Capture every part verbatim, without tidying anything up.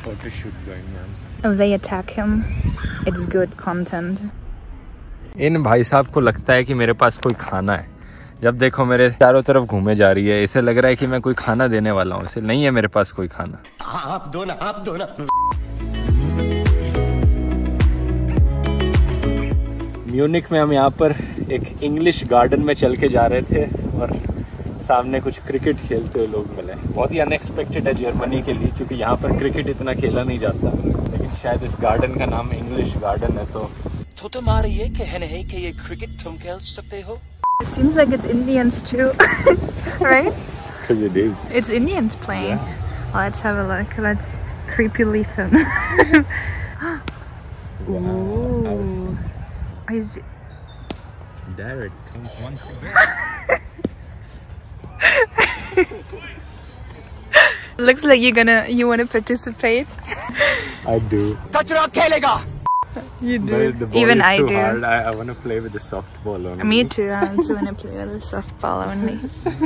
photo shoot going on. If they attack him, it's good content. इन भाई साहब को लगता है कि मेरे पास कोई खाना है। जब देखो मेरे चारों तरफ घूमे जा रही है, इसे लग रहा है कि मैं कोई खाना देने वाला हूँ। इसे नहीं है मेरे पास कोई खाना। आप दो ना, आप दो ना। म्यूनिक में हम यहाँ पर एक इंग्लिश गार्डन में चल के जा रहे थे और सामने कुछ क्रिकेट खेलते हुए लोग मिले। बहुत ही अनएक्सपेक्टेड है जर्मनी के लिए, क्योंकि यहाँ पर क्रिकेट इतना खेला नहीं जाता, लेकिन शायद इस गार्डन का नाम इंग्लिश गार्डन है। तो तो तुम्हारे ये कहने है कि ये क्रिकेट तुम खेल सकते हो? It seems like it's Indians too, right? Because it is. It's Indians playing. Yeah. Well, let's have a look. Let's creepily film. Wow. Ooh. Is There it comes once again. looks like you're gonna you want to participate. I do. कचरा खेलेगा? You do. But the ball Even is I too do. hard. I, I want to play with the softball only. Me too. I also want to play with a softball only.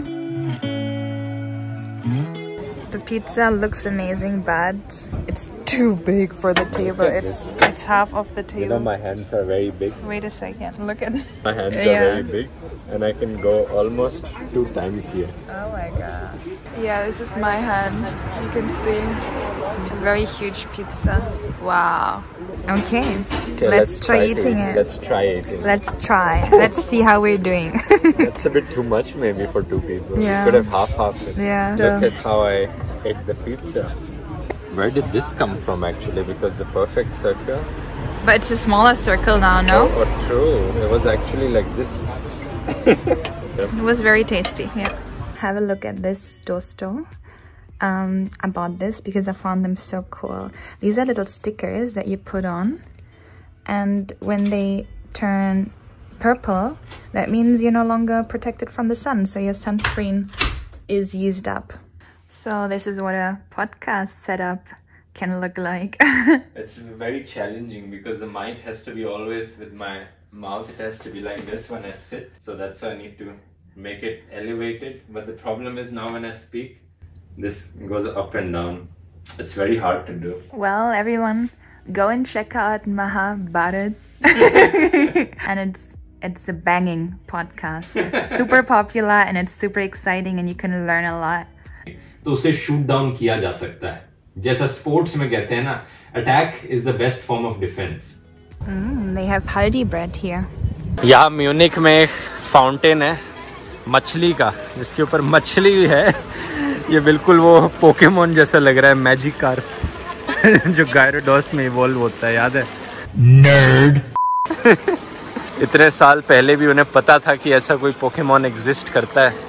The pizza looks amazing, but it's too big for the table. at It's this. it's half of the You know, table. my hands are very big. Wait a second. Look at. My hands are Yeah. very big, and I can go almost two times here. Oh my god. Yeah, this is my hand. You can see. Very huge pizza. Wow. Okay. Okay, let's, try, to eating eat. it. Let's try eating. Let's try. Let's see how we're doing. That's a bit too much maybe for two people. Yeah. You could have half-half it. Yeah. Look at how I ate the pizza. Where did this come from actually? Because the perfect circle. But it's a smaller circle now, no? Oh, oh true. It was actually like this. It was very tasty, yeah. Have a look at this toaster. Um, I bought this because I found them so cool. These are little stickers that you put on, and when they turn purple, that means you're no longer protected from the sun, so your sunscreen is used up. So this is what a podcast setup can look like. It's very challenging because the mic has to be always with my mouth. It has to be like this when I sit. So that's why I need to make it elevated. But the problem is now when I speak, this goes up and down. It's very hard to do. Well, everyone, go and check out Mahabharat. And it's it's a banging podcast. It's super popular and it's super exciting and you can learn a lot. तो उसे shoot down किया जा सकता है। जैसा sports में कहते हैं ना, attack is the best form of defence. They have haldi bread here. यहाँ म्यूनिक में एक फाउंटेन है मछली का, जिसके ऊपर मछली है। ये बिल्कुल वो पोकेमोन जैसा लग रहा है, मैजिक कार जो गायरोडॉस में इवॉल्व होता है, याद है? नर्ड। इतने साल पहले भी उन्हें पता था कि ऐसा कोई पोकेमोन एग्जिस्ट करता है।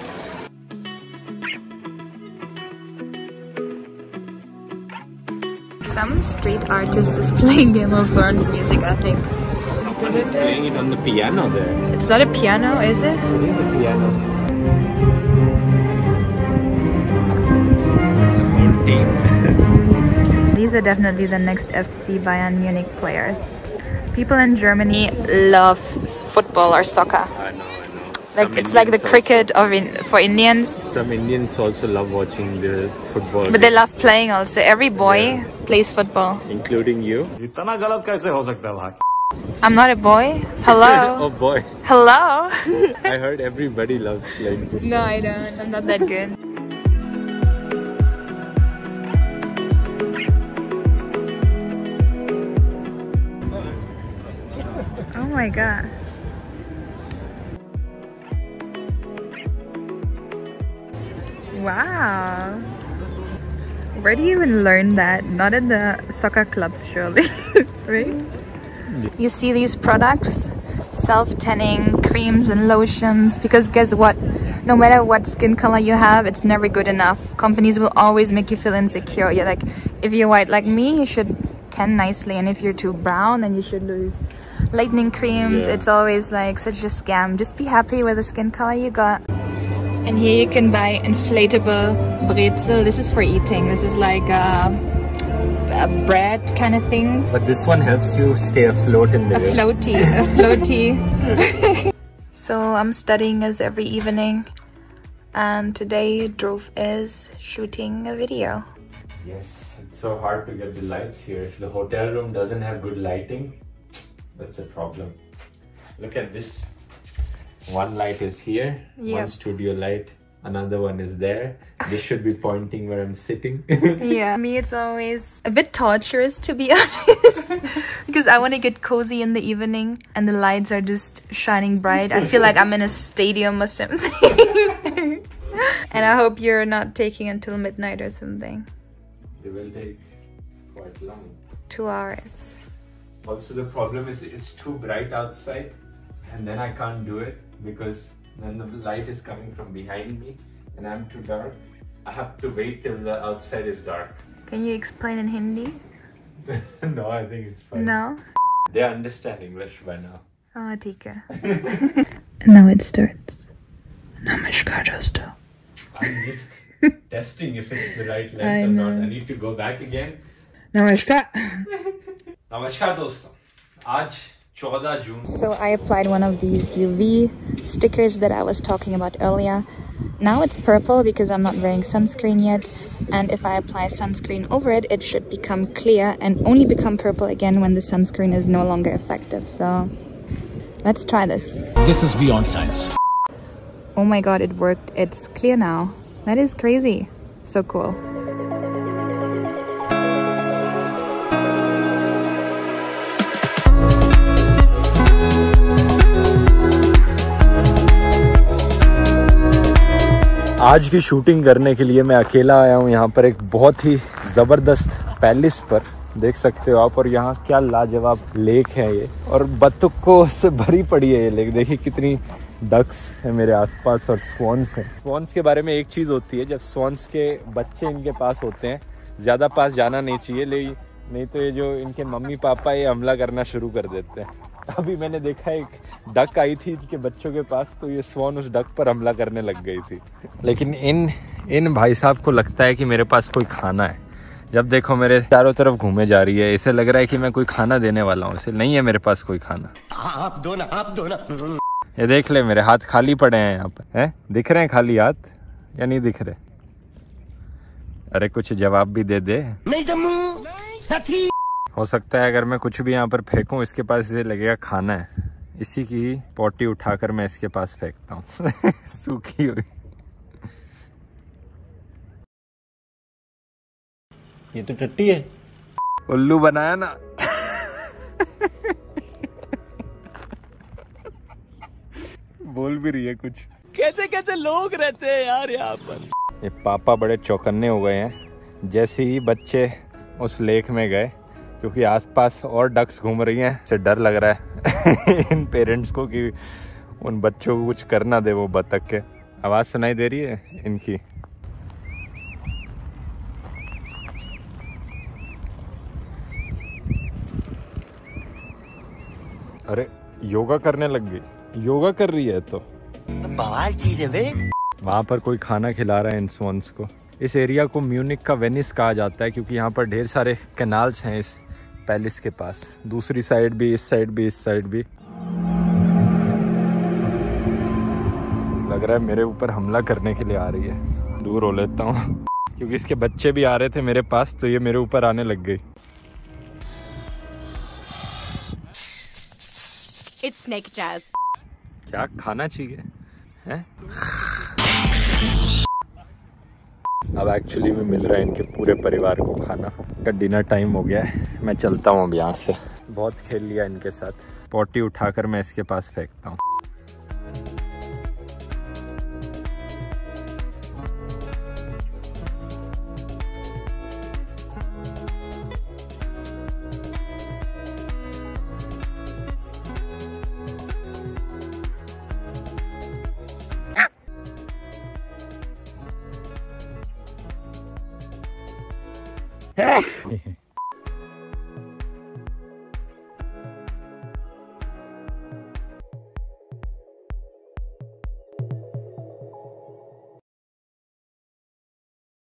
Some street artist is playing Game of Thrones music, I think. Someone is playing it on the piano there. It's not a piano, is it? It is a piano. It's a whole team. These are definitely the next F C Bayern Munich players. People in Germany love football or soccer. I know, I know. Like Some it's like the Indians cricket of in, for Indians. Also, some Indians also love watching the football. But they games, love playing also. Every boy Yeah. plays football. including you. इतना गलत कैसे हो सकता है भाई? I'm not a boy. Hello. Oh boy, Hello. I heard everybody loves playing football. No, I don't. I'm not that good. Oh my god. Wow. Where do you even learn that? Not in the soccer clubs, surely. Right? You see these products? Self-tanning creams and lotions. Because guess what? No matter what skin color you have, it's never good enough. Companies will always make you feel insecure. You're like, if you're white like me, you should tan nicely. And if you're too brown, then you should lose lightening creams. Yeah. It's always like such a scam. Just be happy with the skin color you got. And here you can buy inflatable brezel. This is for eating. This is like a, a bread kind of thing. But this one helps you stay afloat in the A river. floaty, a floaty. So I'm studying as every evening, and today Dhruv is shooting a video. Yes, it's so hard to get the lights here. If the hotel room doesn't have good lighting, that's a problem. Look at this. One light is here, yep. One studio light, another one is there. This should be pointing where I'm sitting. Yeah, me it's always a bit torturous, to be honest, because I want to get cozy in the evening and the lights are just shining bright. I feel like I'm in a stadium or something. And I hope you're not taking until midnight or something. It will take quite long. Two hours. Also the problem is it's too bright outside and then I can't do it because then the light is coming from behind me and I'm too dark. I have to wait till the outside is dark. Can you explain in Hindi? No, I think it's fine. No? They understand English by now. Oh, theek hai. Now it starts. Namaskar, dosto. I'm just testing if it's the right length or not. I need to go back again. Namaskar. Namaskar, dosto. Aaj fourteen June. So I applied one of these U V stickers that I was talking about earlier. Now it's purple because I'm not wearing sunscreen yet, and if I apply sunscreen over it, it should become clear and only become purple again when the sunscreen is no longer effective. So let's try this. This is beyond science. Oh my god, it worked. It's clear now. That is crazy. So cool. आज की shooting करने के लिए मैं अकेला आया हूँ यहाँ पर एक बहुत ही ज़बरदस्त पैलेस पर, देख सकते हो आप। और यहाँ क्या लाजवाब लेक है ये, और बत्तखों से भरी पड़ी है ये लेक। देखिए कितनी डक्स है मेरे आसपास और स्वॉन्स हैं। स्वॉन्स के बारे में एक चीज़ होती है, जब स्वॉन्स के बच्चे इनके पास होते हैं, ज़्यादा पास जाना नहीं चाहिए, ले नहीं तो ये जो इनके मम्मी पापा ये हमला करना शुरू कर देते हैं। अभी मैंने देखा एक डक आई थी इनके बच्चों के पास, तो ये स्वॉन उस डक पर हमला करने लग गई थी। लेकिन इन इन भाई साहब को लगता है कि मेरे पास कोई खाना है। जब देखो मेरे चारों तरफ घूमे जा रही है, इसे लग रहा है कि मैं कोई खाना देने वाला हूँ। इसे नहीं है मेरे पास कोई खाना। आप दो ना, आप दो ना। ये देख ले, मेरे हाथ खाली पड़े हैं यहाँ पर। हैं, दिख रहे हैं खाली हाथ या नहीं दिख रहे? अरे कुछ जवाब भी दे दे। नहीं जम्मू नहीं। हो सकता है अगर मैं कुछ भी यहाँ पर फेंकूं, इसके पास इसे लगेगा खाना है। इसी की पोटी उठाकर मैं इसके पास फेंकता हूँ। सूखी हुई। ये तो टट्टी है। उल्लू बनाया ना। बोल भी रही है कुछ। कैसे कैसे लोग रहते हैं यार यहाँ पर। ये पापा बड़े चौकन्ने हो गए हैं जैसे ही बच्चे उस लेक में गए, क्योंकि आसपास और डक्स घूम रही हैं। इससे डर लग रहा है इन पेरेंट्स को कि उन बच्चों को कुछ कर ना दे वो बतख के। आवाज़ सुनाई दे रही है इनकी। अरे योगा करने लग गई। योगा कर रही है तो बवाल चीज है वे। वहाँ पर कोई खाना खिला रहा है इन स्वॉन्स को। इस एरिया को म्यूनिक का वेनिस कहा जाता है, क्योंकि यहाँ पर ढेर सारे कैनाल्स हैं इस पैलेस के पास। दूसरी साइड भी, इस साइड भी, इस साइड भी। लग रहा है मेरे ऊपर हमला करने के लिए आ रही है। दूर हो लेता हूँ क्योंकि इसके बच्चे भी आ रहे थे मेरे पास, तो ये मेरे ऊपर आने लग गई। It's snake jazz. क्या खाना चाहिए हैं? अब एक्चुअली में मिल रहा है इनके पूरे परिवार को खाना का। डिनर टाइम हो गया है, मैं चलता हूँ अब यहाँ से। बहुत खेल लिया इनके साथ। पोटी उठाकर मैं इसके पास फेंकता हूँ।